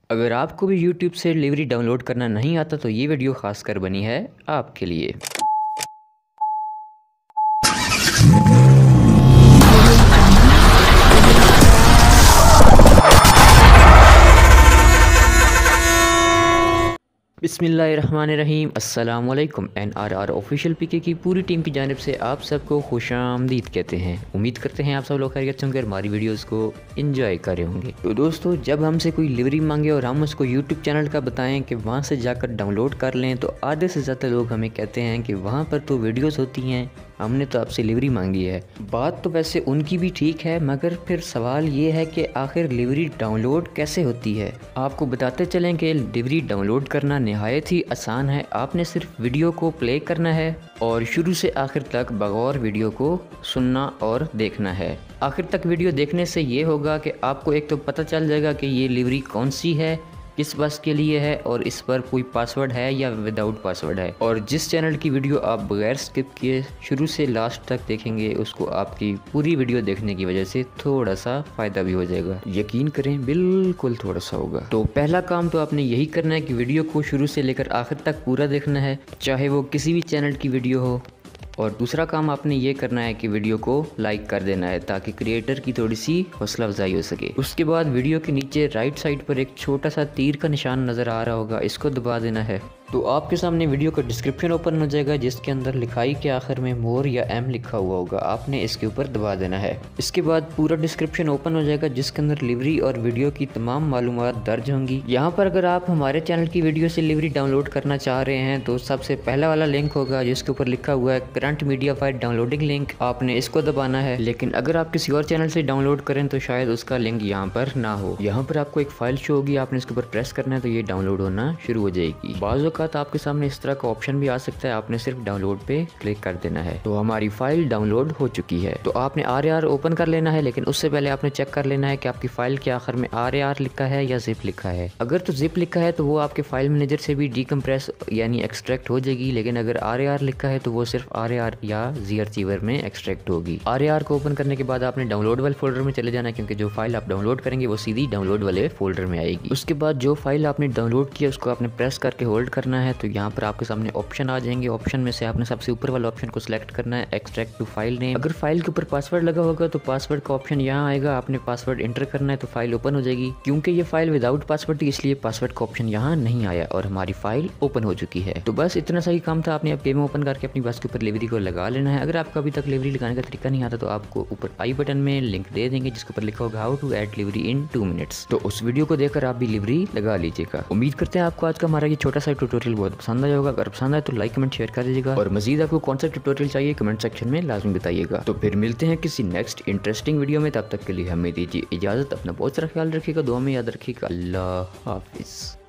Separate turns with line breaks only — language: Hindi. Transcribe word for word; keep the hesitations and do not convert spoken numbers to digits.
अगर आपको भी यूट्यूब से डिलीवरी डाउनलोड करना नहीं आता तो ये वीडियो खासकर बनी है आपके लिए। बिस्मिल्लाहिर्रहमानिर्रहीम। अस्सलाम वालेकुम। N R R official PK की पूरी टीम की जानिब से आप सबको खुशामदीद कहते हैं। उम्मीद करते हैं आप सब लोग खैरियत से होंगे और हमारी वीडियोस को एंजॉय कर रहे होंगे। तो दोस्तों, जब हमसे कोई डिलीवरी मांगे और हम उसको यूट्यूब चैनल का बताएं कि वहाँ से जाकर डाउनलोड कर लें, तो आधे से ज़्यादा लोग हमें कहते हैं कि वहाँ पर तो वीडियोज़ होती हैं, हमने तो आपसे डिलीवरी मांगी है। बात तो वैसे उनकी भी ठीक है, मगर फिर सवाल ये है कि आखिर डिलीवरी डाउनलोड कैसे होती है। आपको बताते चलें कि डिलीवरी डाउनलोड करना नहायत ही आसान है। आपने सिर्फ वीडियो को प्ले करना है और शुरू से आखिर तक बगौर वीडियो को सुनना और देखना है। आखिर तक वीडियो देखने से ये होगा कि आपको एक तो पता चल जाएगा कि ये डिलीवरी कौन सी है, किस बस के लिए है और इस पर कोई पासवर्ड है या विदाउट पासवर्ड है। और जिस चैनल की वीडियो आप बगैर स्किप किए शुरू से लास्ट तक देखेंगे, उसको आपकी पूरी वीडियो देखने की वजह से थोड़ा सा फ़ायदा भी हो जाएगा। यकीन करें, बिल्कुल थोड़ा सा होगा। तो पहला काम तो आपने यही करना है कि वीडियो को शुरू से लेकर आखिर तक पूरा देखना है, चाहे वो किसी भी चैनल की वीडियो हो। और दूसरा काम आपने ये करना है कि वीडियो को लाइक कर देना है ताकि क्रिएटर की थोड़ी सी हौसला अफजाई हो सके। उसके बाद वीडियो के नीचे राइट साइड पर एक छोटा सा तीर का निशान नज़र आ रहा होगा, इसको दबा देना है। तो आपके सामने वीडियो का डिस्क्रिप्शन ओपन हो जाएगा, जिसके अंदर लिखाई के आखिर में मोर या एम लिखा हुआ होगा, आपने इसके ऊपर दबा देना है। इसके बाद पूरा डिस्क्रिप्शन ओपन हो जाएगा, जिसके अंदर डिलीवरी और वीडियो की तमाम मालूमात दर्ज होंगी। यहाँ पर अगर आप हमारे चैनल की वीडियो से डिलीवरी डाउनलोड करना चाह रहे हैं तो सबसे पहला वाला लिंक होगा जिसके ऊपर लिखा हुआ है current media file downloading link, आपने इसको दबाना है। लेकिन अगर आप किसी और चैनल से डाउनलोड करें तो शायद उसका लिंक यहाँ पर ना हो। यहाँ पर आपको एक फाइल शो होगी, आपने इसके ऊपर प्रेस करना है तो ये डाउनलोड होना शुरू हो जाएगी। बाज़ औक़ात आपके सामने इस तरह का ऑप्शन भी आ सकता है, आपने सिर्फ डाउनलोड पे क्लिक कर देना है। तो हमारी फाइल डाउनलोड हो चुकी है। तो आपने आर ए आर ओपन कर लेना है, लेकिन उससे पहले आपने चेक कर लेना है कि आपकी फाइल के आखिर में आर ए आर लिखा है या जिप लिखा है। अगर तो जिप लिखा है तो वो आपके फाइल मैनेजर से भी डीकम्प्रेस यानी एक्सट्रैक्ट हो जाएगी, लेकिन अगर आर ए आर लिखा है तो वो सिर्फ आर ए आर या जी अरचीवर में एक्सट्रैक्ट होगी। आर ए आर को ओपन करने के बाद आपने डाउनलोड वाले फोल्डर में चले जाना है, क्योंकि जो फाइल आप डाउनलोड करेंगे वो सीधी डाउनलोड वाले फोल्डर में आएगी। उसके बाद जो फाइल आपने डाउनलोड किया उसको आपने प्रेस करके होल्ड करना है। तो यहाँ पर आपके सामने ऑप्शन आ जाएंगे, ऑप्शन में से आपने सबसे ऊपर वाला ऑप्शन को सिलेक्ट करना है, एक्सट्रैक्ट टू फाइल नेम। अगर फाइल के ऊपर पासवर्ड लगा होगा तो पासवर्ड का ऑप्शन यहाँ आएगा, आपने पासवर्ड एंटर करना है तो फाइल ओपन हो जाएगी। क्योंकि ये फाइल विदाउट पासवर्ड थी इसलिए पासवर्ड का ऑप्शन यहाँ नहीं आया और हमारी फाइल ओपन हो चुकी है। तो बस इतना सही काम था। आपने अब गेम ओपन करके अपनी बस के ऊपर डिलीवरी को लगा लेना है। अगर आपको अभी तक डिलीवरी लगाने का तरीका नहीं आता तो आपको ऊपर आई बटन में लिंक दे देंगे जिसके ऊपर लिखा होगा how to add delivery in two minutes. तो उस वीडियो को देखकर आप भी डिलीवरी लगा लीजिएगा। उम्मीद करते हैं आपको आज का हमारा ये छोटा सा ट्यूटोरियल बहुत पसंद आया होगा। अगर पसंद आए तो लाइक कमेंट शेयर कर दीजिएगा और मजीद आपको कौन सा ट्यूटोरियल चाहिए कमेंट सेक्शन में लाजमी बताइएगा। तो फिर मिलते हैं किसी नेक्स्ट इंटरेस्टिंग वीडियो में, तब तक के लिए हमें दीजिए इजाजत। अपना बहुत सारा ख्याल रखिएगा, दुआ में याद रखिएगा। अल्लाह हाफिज।